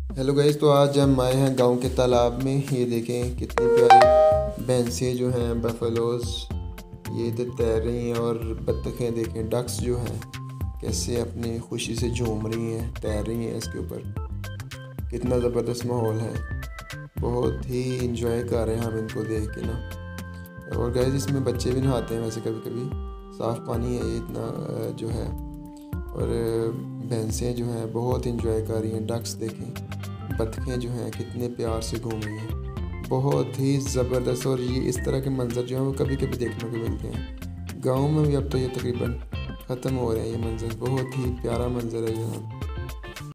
Hello guys, तो आज हम आए हैं गांव के तालाब में। ये देखें कितनी प्यारी भैंसें जो हैं, बफलोज, ये इधर तैर रही हैं। और बत्तखें देखें, डक्स जो हैं कैसे अपनी खुशी से झूम रही हैं, तैर रही हैं इसके ऊपर। कितना ज़बरदस्त माहौल है, बहुत ही इंजॉय कर रहे हैं हम इनको देख के ना। और गाइस इसमें बच्चे भी नहाते हैं वैसे कभी कभी, साफ़ पानी है ये इतना जो है। और भैंसें जो हैं बहुत इंजॉय कर रही हैं। डक्स देखें, बतखें जो हैं कितने प्यार से घूम रही हैं, बहुत ही ज़बरदस्त। और ये इस तरह के मंज़र जो हैं वो कभी कभी देखने को मिलते हैं गाँव में भी। अब तो ये तकरीबन ख़त्म हो रहे हैं ये मंज़र। बहुत ही प्यारा मंज़र है यहाँ।